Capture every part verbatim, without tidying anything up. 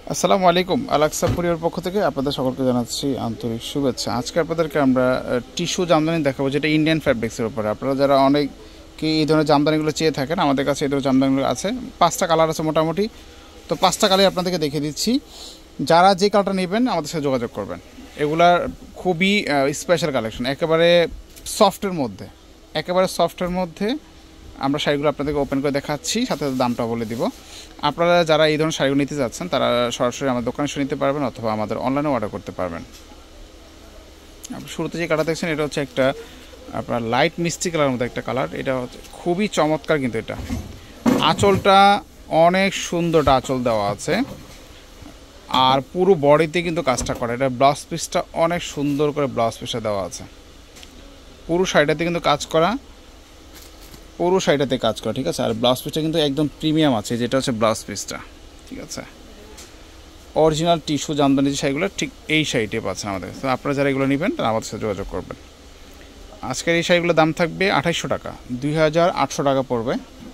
আসসালামু আলাইকুম। আলাক্সা পরিবারের পক্ষ থেকে আপনাদের সকলকে জানাচ্ছি আন্তরিক শুভেচ্ছা। আজকে আপনাদেরকে আমরা টিস্যু জামদানি দেখাবো, যেটা ইন্ডিয়ান ফ্যাব্রিক্সের উপরে। আপনারা যারা অনেকে এই ধরনের জামদানিগুলো চেয়ে থাকেন, আমাদের কাছে এই ধরনের জামদানিগুলো আছে। পাঁচটা কালার আছে মোটামুটি, তো পাঁচটা কালার আপনাদেরকে দেখিয়ে দিচ্ছি। যারা যে কালারটা নেবেন আমাদের সাথে যোগাযোগ করবেন। এগুলা খুবই স্পেশাল কালেকশন, একেবারে সফটের মধ্যে একেবারে সফটের মধ্যে আমরা শাড়িগুলো আপনাদেরকে ওপেন করে দেখাচ্ছি, সাথে দামটা বলে দিব। আপনারা যারা এই ধরনের শাড়িগুলো নিতে যাচ্ছেন তারা সরাসরি আমাদের দোকানে এসে নিতে পারবেন, অথবা আমাদের অনলাইনে অর্ডার করতে পারবেন। আপনি শুরুতে যে কালার দেখছেন এটা হচ্ছে একটা আপনার লাইট মিষ্টি কালারের মধ্যে একটা কালার। এটা হচ্ছে খুবই চমৎকার, কিন্তু এটা আঁচলটা অনেক সুন্দর, আঁচল দেওয়া আছে আর পুরো বডিতে কিন্তু কাজটা করা। এটা ব্লাউজ পিসটা অনেক সুন্দর করে ব্লাউজ পিসটা দেওয়া আছে, পুরো শাড়িটাতে কিন্তু কাজ করা, পুরো শাড়িটাতে কাজ করা, ঠিক আছে। আর ব্লাউজ পিসটা কিন্তু একদম প্রিমিয়াম আছে, যেটা হচ্ছে ব্লাউজ পিসটা, ঠিক আছে। অরিজিনাল টিস্যু জামদানি যে শাড়িগুলো ঠিক এই শাড়িটাই পাচ্ছেন আমাদের। তো আপনারা যারা এগুলো নেবেন তারা আমাদের সাথে যোগাযোগ করবেন। আজকের এই শাড়িগুলোর দাম থাকবে আঠাইশশো টাকা, দুই হাজার আটশো টাকা পড়বে।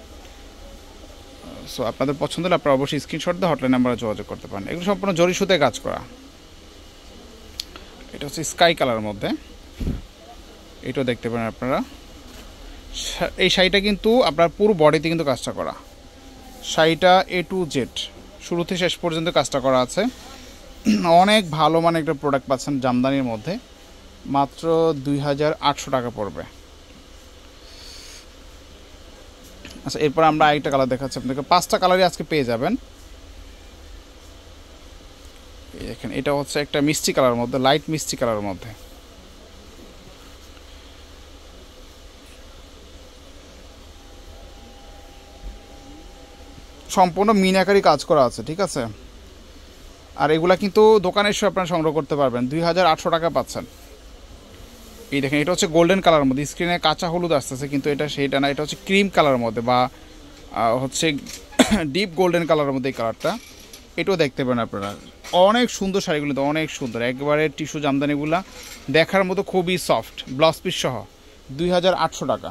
সো আপনাদের পছন্দ হলে আপনারা অবশ্যই স্ক্রিনশট দিয়ে হটলাইন নাম্বারে যোগাযোগ করতে পারেন। এগুলো সম্পূর্ণ জরি সুতায় কাজ করা। এটা হচ্ছে স্কাই কালারের মধ্যে, এটাও দেখতে পারেন আপনারা। এই শাড়িটা কিন্তু আপনার পুরো বডিতে কিন্তু কাজটা করা। শাড়িটা এ টু জেড শুরু থেকে শেষ পর্যন্ত কাজটা করা আছে। অনেক ভালো মানে একটা প্রোডাক্ট পাচ্ছেন জামদানির মধ্যে, মাত্র দুই হাজার আটশো টাকা পড়বে। আচ্ছা, এরপর আমরা আরেকটা কালার দেখাচ্ছি আপনাদেরকে। পাঁচটা কালারই আজকে পেয়ে যাবেন। এই দেখেন, এটা হচ্ছে একটা মিষ্টি কালারের মধ্যে, লাইট মিষ্টি কালারের মধ্যে। সম্পূর্ণ মিনাকারি কাজ করা আছে, ঠিক আছে। আর এগুলা কিন্তু দোকানে এসে আপনারা সংগ্রহ করতে পারবেন, দুই হাজার আটশো টাকা পাচ্ছেন। এই দেখেন, এটা হচ্ছে গোল্ডেন কালারের মধ্যে, স্ক্রিনে কাঁচা হলুদ আসতেছে কিন্তু এটা সেইটা না, এটা হচ্ছে ক্রিম কালারের মধ্যে বা হচ্ছে ডিপ গোল্ডেন কালারের মধ্যে এই কালারটা। এটাও দেখতে পারেন আপনারা। অনেক সুন্দর শাড়িগুলো, তো অনেক সুন্দর, একবারে টিস্যু জামদানিগুলা দেখার মতো, খুবই সফট, ব্লাউজ পিস সহ দুই হাজার আটশো টাকা।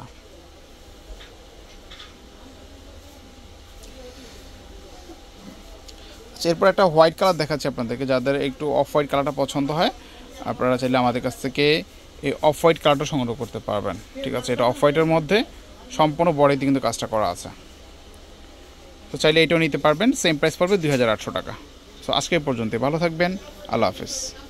এরপর একটা হোয়াইট কালার দেখাচ্ছি আপনাদেরকে। যাদের একটু অফ হোয়াইট কালারটা পছন্দ হয় আপনারা চাইলে আমাদের কাছ থেকে এই অফ হোয়াইট কালারটা সংগ্রহ করতে পারবেন, ঠিক আছে। এটা অফ হোয়াইটের মধ্যে সম্পূর্ণ বডিতে কিন্তু কাজটা করা আছে। তো চাইলে এটাও নিতে পারবেন, সেম প্রাইস পড়বে দুই হাজার আটশো টাকা। সো আজকে পর্যন্ত ভালো থাকবেন, আল্লাহ হাফেজ।